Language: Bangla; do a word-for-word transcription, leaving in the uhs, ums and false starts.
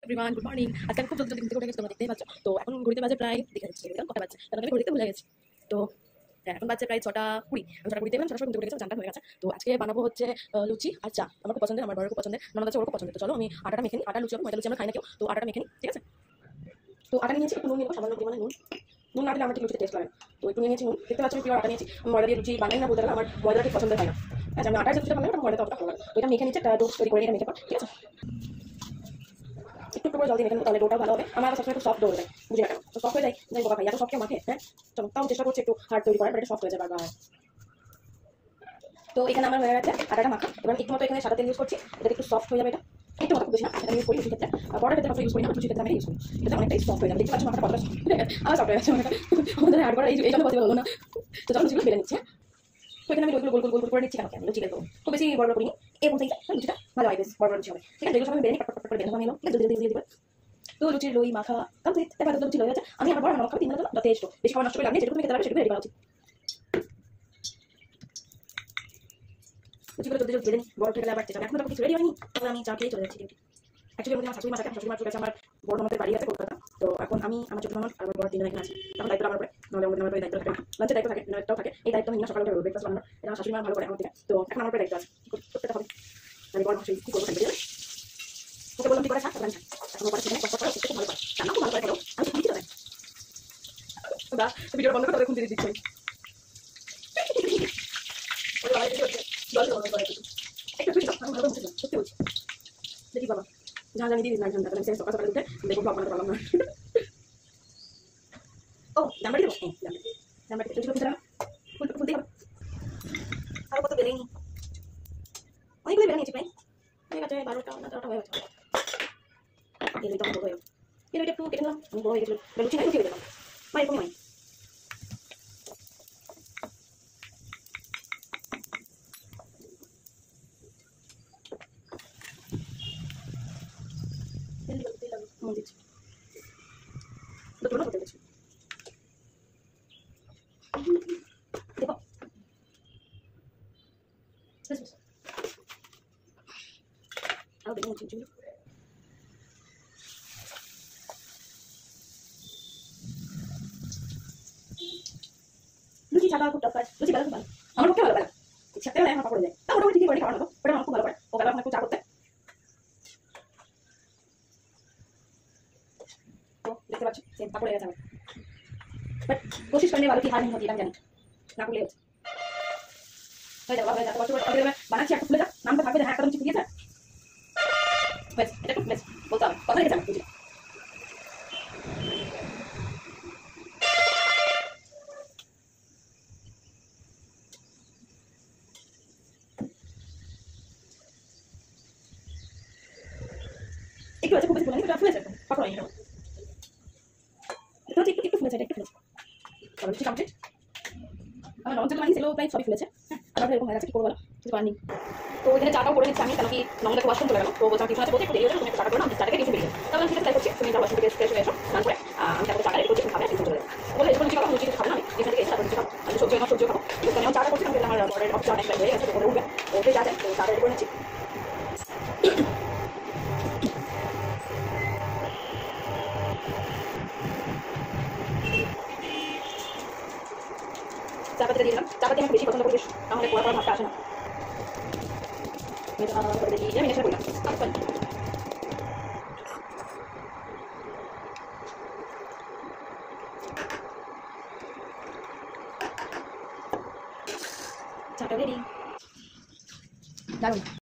Everyone good morning. আজকে আমি খুব জলদি জলদি ঘুম থেকে উঠে গেছি, তোমরা দেখতেই পাচ্ছ। তো এখন ঘড়িতে বাজে প্রায় দেখে যাচ্ছি কটা বাজছে, কারণ আমি ঘড়িতে ভুলে গেছি। তো হ্যাঁ, এখন বাজছে প্রায় ছটা কুড়ি। আমি ছটা কুড়িতে গেলাম, ছটার সময় ঘুম থেকে উঠে গেছি, চানটা হয়ে গেছে। তো আজকে বানাবো হচ্ছে লুচি আর চা। আমার খুব পছন্দের, আমার বড় খুব পছন্দের, আমার কাছে ওর খুব পছন্দের। তো চলো আমি আটাটা মেখে নিই। আটা লুচি হবে, ময়দা লুচি আমরা খাই না কেউ, তো আটাটা মেখে নিই, ঠিক আছে? তো আটা নিয়েছি, একটু নুন নিয়ে নেবো, সামান্য পরিমাণে নুন। নুন না দিলে আমার ঠিক লুচিতে টেস্ট লাগে না। তো একটু নিয়ে নিয়েছি নুন, দেখতে পাচ্ছি আমি পিওর আটা নিয়েছি। আমি ময়দা দিয়ে লুচি বানাই না বলতে গেলে, আমার ময়দা ঠিক পছন্দের হয় না। আচ্ছা, আমি আটার লুচিটা বানাই না, ময়দাটা অতটা ভালো লাগে। তো এটা মেখে নিচ্ছে, একটা ডো তৈরি করে নিয়ে মেখে পর, ঠিক আছে? একটু একটু করে জল দিয়ে মেখে নেবো, তাহলে ডোটা ভালো হবে। আমার সবসময় একটু সফট ডো হয়ে যায়, বুঝি না কেন তো সফট হয়ে যায়, যাই বাবা ভাই এত সফট মাখে। হ্যাঁ চলো, তাও চেষ্টা করছি একটু হার্ড তৈরি করার, বাট এটা সফট হয়ে যায় বারবার। তো এখানে আমার হয়ে গেছে আটাটা মাখা। এবার একটু মতো এখানে সাদা তেল ইউজ করছি, এটা একটু সফট হয়ে যাবে। এটা একটু মতো, বেশি না, এটা ইউজ করি লুচির ক্ষেত্রে। আর বড় ক্ষেত্রে ইউজ করি না, লুচির ক্ষেত্রে আমি ইউজ করি, এটা অনেকটাই সফট হয়ে যাবে। দেখতে পাচ্ছি মাখাটা কতটা আমার সফট হয়ে গেছে, আমাদের হার্ড করা এই জন্য পসিবল হলো না। তো চলো লুচিগুলো বেলে নিচ্ছে। তো এখানে আমি গোল গোল গোল গোল করে নিচ্ছি, কেন কেন লুচি বেলবো খুব বেশি বড় বড় করিনি, এরকম সাইজ লুচিটা ভালো হয়, বেশ বড় বড় লুচি হবে, ঠিক আছে? যেগুলো সব আমি বেলে নিই, পট পট করে বেলে নেবো, আমি এলো জলদি জলদি দিয়ে দেবো। তো লুচির লই মাখা কমপ্লিট। এবার লুচি লই আছে, আমি আমার বড় মাখা তিন দিনের জন্য যথেষ্ট, বেশি খাওয়া নষ্ট করে লাভ নেই, যেটুকু তুমি খেতে পারবে সেটুকু রেডি করা উচিত। লুচিগুলো জলদি জলদি বেলে নিই, বড় থেকে আবার চেষ্টা, এখন তো কিছু রেডি হয়নি, তাহলে আমি চা খেয়ে চলে যাচ্ছি ডিউটি। অ্যাকচুয়ালি আমার শাশুড়ি মা থাকে, শাশুড়ি মা চলে গেছে আমার বড় মামাদের বাড়ি আছে কলকাতা। তো এখন আমি আমার ছোট মামা আর আমার বড় তিনজন এখানে আছে, তখন দায়িত্ব আমার উপরে, নাহলে আমাদের আমার দায়িত্ব থাকে না, লাঞ্চের দায়িত্ব থাকে, ডিনারটাও থাকে। এই দায়িত্ব আমি না সকালে উঠে ব্রেকফাস্ট বানানো, এটা আমার শাশুড়ি মা ভালো করে আমার থেকে। তো এখন আমার উপরে দায়িত্ব আছে, করতে হবে। আমি বড় শাশুড়ি কি করবো থাকবে, ওকে বললাম কি করে থাক, আমি এখন পরে সেখানে কষ্ট করে খুব ভালো করে রান্না, খুব ভালো করে করো, আমি খুব দিতে দা ভিডিও বন্ধ করে তখন দিয়ে দিচ্ছি। একটু তুই আমি ভালো বলছিলাম, সত্যি বলছি, দেখি বাবা যা জানি দিস না ঘন্টা, তাহলে আমি সকাল সকালে উঠে দেখো ব্লগ বানাতে পারলাম না। ও জানবাড়ি দেবো, হ্যাঁ জানবাড়ি জানবাড়ি ছোটো ছোটো দিলাম, ফুলটুকু ফুলতেই হবে। আরো কত বেলেই নি, অনেকগুলো বেলে নিয়েছি প্রায়, হয়ে গেছে বারোটা না তেরোটা হয়ে গেছে। এই লইটা বড় হয়ে এই লইটা একটু কেটে নিলাম, আমি বড় হয়ে গেছিল, লুচি নাই লুচি দিলাম মা, এরকমই হয়। মন দিচ্ছি দুটো হতে গেছে, দেখো আরো দেখে নিচ্ছি লুচি ছাড়া খুব টাফ কাজ, লুচি বেলা খুব ভালো, আমার পক্ষে ভালো বেলা ইচ্ছা করে আমার পড়ে যায়, তা মোটামুটি ঠিকই করে খাওয়ানো, ওটা আমার খুব ভালো করে। ও বেলা আমার খুব চা করতে, তো দেখতে পাচ্ছ সেম পাপড়ে গেছে আমার, বাট कोशिश करने वालों की हार नहीं होती, আমি জানি না করলে হচ্ছে হয়ে যাবে হয়ে যাবে। কষ্ট করে অর্ডার বানাচ্ছি, একটা খুলে যাক, নামটা থাকবে, হ্যাঁ কদম চিপে গিয়েছে, বেশ এটা একটু বেশ বলতে হবে, কথা লেগেছে আমার বুঝি। একটু আছে, খুব বেশি বলে একটু ফুলেছে, একদম পাকড় হয়নি, এটা একটু একটু ফুলেছে, এটা একটু ফুলেছে। চলো লুচি কমপ্লিট, আমার লঞ্চের বানিয়েছে এগুলো প্রায় সবই ফুলেছে। হ্যাঁ আবার এরকম হয়ে গেছে, কি করবো বলো, কিছু করার নেই। তো এখানে চাটাও করে নিচ্ছি আমি, কেন কি নমদের ওয়াশরুম চলে গেল, তো বলছিলাম টিউশন আছে বলতে একটু দেরি হয়ে যাবে, তুমি একটু চাটা করে নাও, চাটাকে টিউশন বেরিয়ে যাবে। তাহলে আমি ঠিক আছে তাই করছি, তুমি ওয়াশরুম থেকে ফ্রেশ হয়ে এসো, স্নান করে আমি তারপরে চাটা রেডি করছি, খাবে টিউশন চলে যাবে। বলে এসব লুচি খাবো, লুচি খাবো না, আমি এখান থেকে এসে তারপর লুচি খাবো, আমি সবজি আমার সবজি খাবো। তো আমি চাটা করছি, আমার বরের অফিস অনেক টাইম হয়ে গেছে, তো ওরা উঠবে, ওকে যা যায়, তো চাটা রেডি করে নিচ্ছি। চাপাতিটা দিয়ে দিলাম, চাপাতি আমাকে বেশি পছন্দ করি, তাহলে পোড়া পোড়া ভাবটা আসে না। মেয়েটা ভালো করে দেখি আমি নেশা করি না, চাটা রেডি, দারুণ।